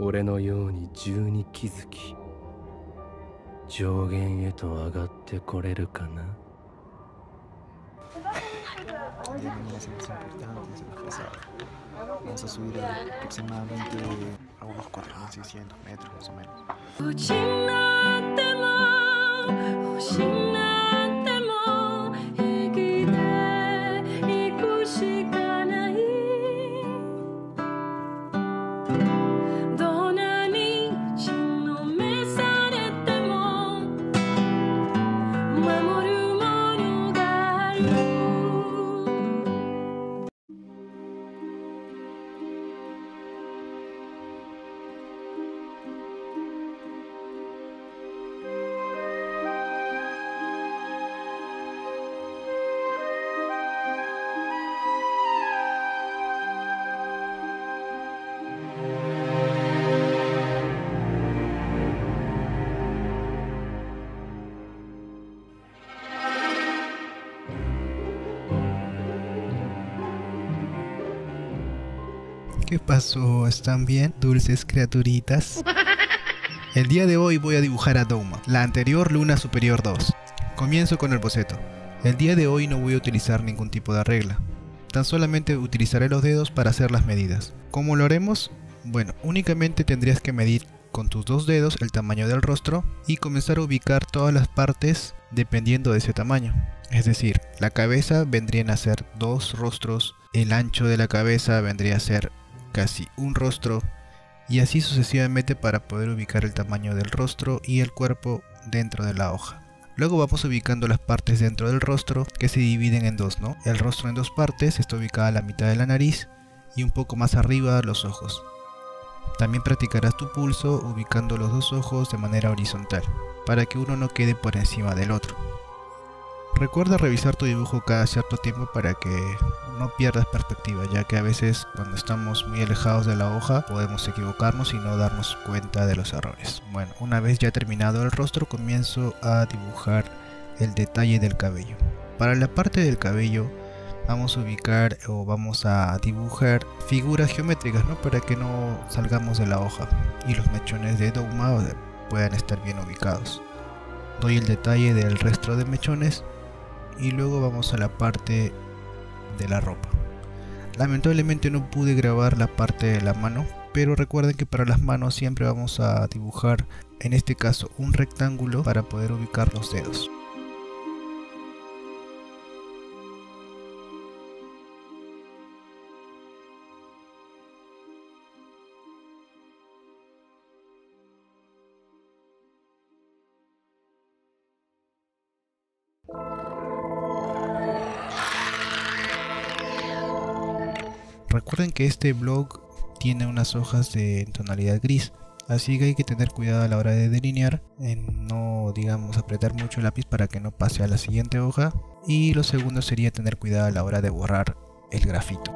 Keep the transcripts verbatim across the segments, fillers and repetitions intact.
俺のように十に気づき、上限へと上がってこれるかな。 Líneas más importantes en la pasada. Vamos a subir aproximadamente a unos cuatro mil seiscientos metros más o menos. ¿Qué pasó? ¿Están bien, dulces criaturitas? El día de hoy voy a dibujar a Douma, la anterior Luna Superior dos. Comienzo con el boceto. El día de hoy no voy a utilizar ningún tipo de regla. Tan solamente utilizaré los dedos para hacer las medidas. ¿Cómo lo haremos? Bueno, únicamente tendrías que medir con tus dos dedos el tamaño del rostro y comenzar a ubicar todas las partes dependiendo de ese tamaño. Es decir, la cabeza vendrían a ser dos rostros, el ancho de la cabeza vendría a ser casi un rostro y así sucesivamente para poder ubicar el tamaño del rostro y el cuerpo dentro de la hoja. Luego vamos ubicando las partes dentro del rostro que se dividen en dos, ¿no? El rostro en dos partes está ubicada a la mitad de la nariz y un poco más arriba los ojos. También practicarás tu pulso ubicando los dos ojos de manera horizontal para que uno no quede por encima del otro. Recuerda revisar tu dibujo cada cierto tiempo para que no pierdas perspectiva, ya que a veces cuando estamos muy alejados de la hoja podemos equivocarnos y no darnos cuenta de los errores. Bueno, una vez ya terminado el rostro, comienzo a dibujar el detalle del cabello. Para la parte del cabello vamos a ubicar o vamos a dibujar figuras geométricas, ¿no? Para que no salgamos de la hoja y los mechones de Douma puedan estar bien ubicados. Doy el detalle del resto de mechones y luego vamos a la parte de la ropa. Lamentablemente no pude grabar la parte de la mano, pero recuerden que para las manos siempre vamos a dibujar, en este caso, un rectángulo para poder ubicar los dedos. Recuerden que este blog tiene unas hojas de tonalidad gris, así que hay que tener cuidado a la hora de delinear, en no digamos apretar mucho el lápiz para que no pase a la siguiente hoja, y lo segundo sería tener cuidado a la hora de borrar el grafito.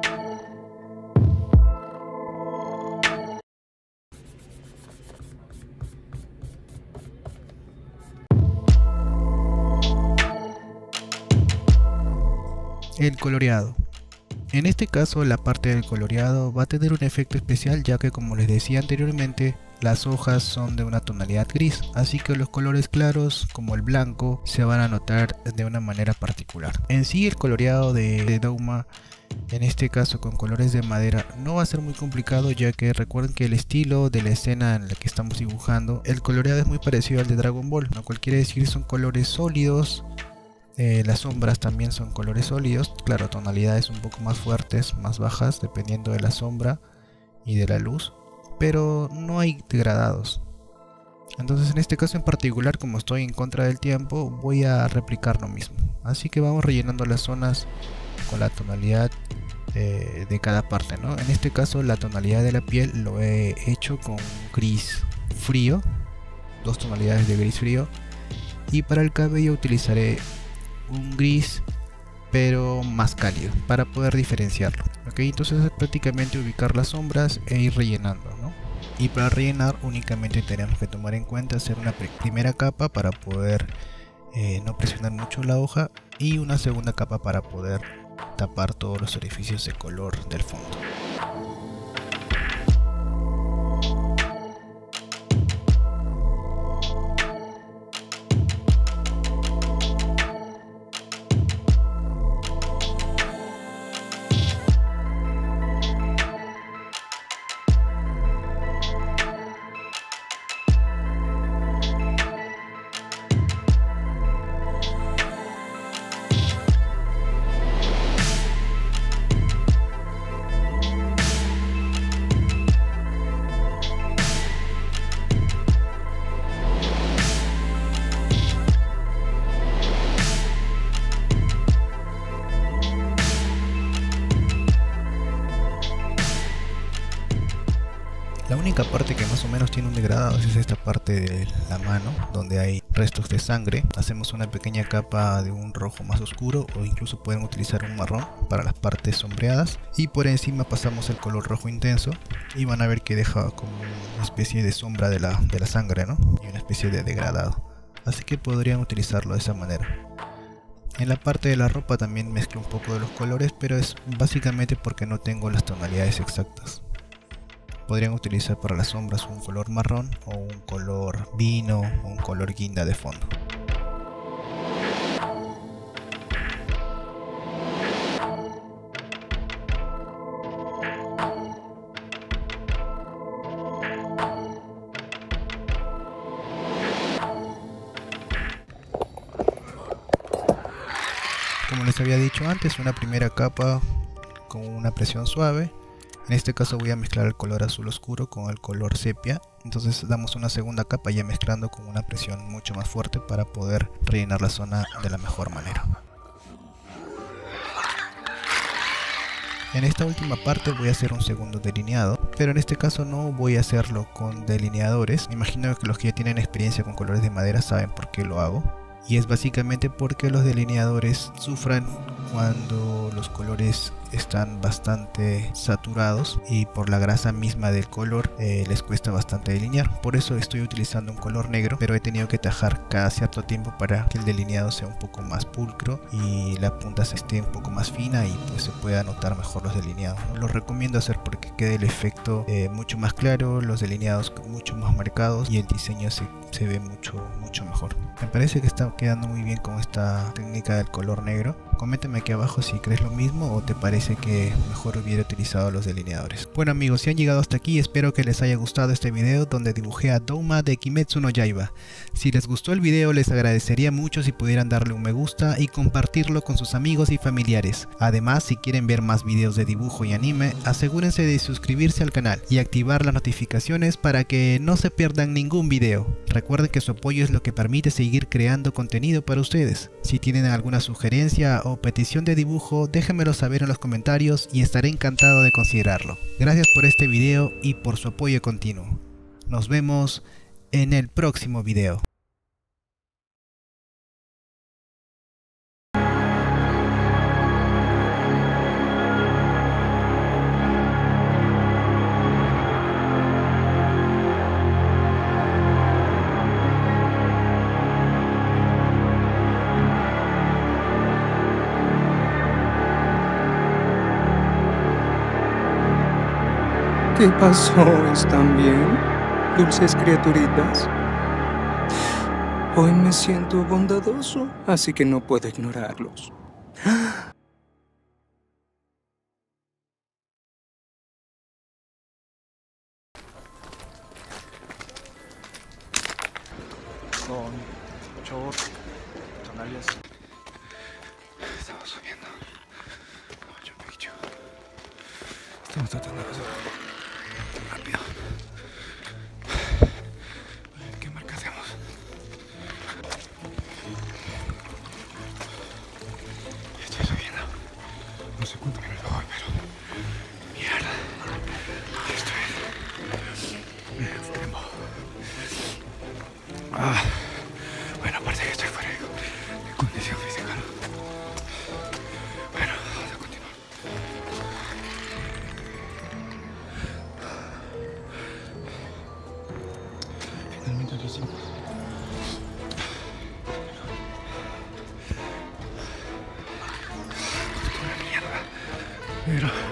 El coloreado. En este caso la parte del coloreado va a tener un efecto especial, ya que como les decía anteriormente, las hojas son de una tonalidad gris, así que los colores claros como el blanco se van a notar de una manera particular. En sí el coloreado de, de Douma, en este caso con colores de madera, no va a ser muy complicado, ya que recuerden que el estilo de la escena en la que estamos dibujando, el coloreado es muy parecido al de Dragon Ball, lo cual quiere decir son colores sólidos. Eh, las sombras también son colores sólidos, claro, tonalidades un poco más fuertes, más bajas, dependiendo de la sombra y de la luz, pero no hay degradados. Entonces en este caso en particular, como estoy en contra del tiempo, voy a replicar lo mismo. Así que vamos rellenando las zonas con la tonalidad eh, de cada parte, ¿no? En este caso la tonalidad de la piel lo he hecho con gris frío, dos tonalidades de gris frío, y para el cabello utilizaré un gris pero más cálido para poder diferenciarlo. Ok, entonces es prácticamente ubicar las sombras e ir rellenando, ¿no? Y para rellenar únicamente tenemos que tomar en cuenta hacer una primera capa para poder eh, no presionar mucho la hoja, y una segunda capa para poder tapar todos los orificios de color del fondo. única parte que más o menos tiene un degradado es esta parte de la mano, donde hay restos de sangre. Hacemos una pequeña capa de un rojo más oscuro, o incluso pueden utilizar un marrón para las partes sombreadas, y por encima pasamos el color rojo intenso y van a ver que deja como una especie de sombra de la, de la sangre, ¿no? Y una especie de degradado, así que podrían utilizarlo de esa manera. En la parte de la ropa también mezclo un poco de los colores, pero es básicamente porque no tengo las tonalidades exactas. Podrían utilizar para las sombras un color marrón, o un color vino, o un color guinda de fondo. Como les había dicho antes, una primera capa con una presión suave. En este caso voy a mezclar el color azul oscuro con el color sepia. Entonces damos una segunda capa ya mezclando con una presión mucho más fuerte para poder rellenar la zona de la mejor manera. En esta última parte voy a hacer un segundo delineado, pero en este caso no voy a hacerlo con delineadores. Me imagino que los que ya tienen experiencia con colores de madera saben por qué lo hago. Y es básicamente porque los delineadores sufran cuando los colores están bastante saturados, y por la grasa misma del color eh, les cuesta bastante delinear. Por eso estoy utilizando un color negro, pero he tenido que tajar cada cierto tiempo para que el delineado sea un poco más pulcro y la punta se esté un poco más fina y pues se pueda notar mejor los delineados. Los recomiendo hacer porque queda el efecto eh, mucho más claro, los delineados mucho más marcados y el diseño se, se ve mucho, mucho mejor. Me parece que está quedando muy bien con esta técnica del color negro. Coméntame aquí abajo si crees lo mismo o te parece que mejor hubiera utilizado los delineadores. Bueno amigos, si han llegado hasta aquí, espero que les haya gustado este video donde dibujé a Douma de Kimetsu no Yaiba. Si les gustó el video, les agradecería mucho si pudieran darle un me gusta y compartirlo con sus amigos y familiares. Además, si quieren ver más videos de dibujo y anime, asegúrense de suscribirse al canal y activar las notificaciones para que no se pierdan ningún video. Recuerden que su apoyo es lo que permite seguir creando contenido para ustedes. Si tienen alguna sugerencia o petición de dibujo, déjenmelo saber en los comentarios y estaré encantado de considerarlo. Gracias por este video y por su apoyo continuo. Nos vemos en el próximo video. ¿Qué pasó? ¿Están bien, dulces criaturitas? Hoy me siento bondadoso, así que no puedo ignorarlos. Con short, sandalias. Estamos subiendo. Machu Picchu. Estamos tratando de hacer rápido. A ver qué marca hacemos. Estoy subiendo. No sé cuánto minutos voy, pero mierda. Esto es extremo. Ah, bueno, aparte que estoy fuera de, de condición física, ¿no? Bueno, vamos a continuar. Finalmente lo hicimos. Esto es una mierda. Pero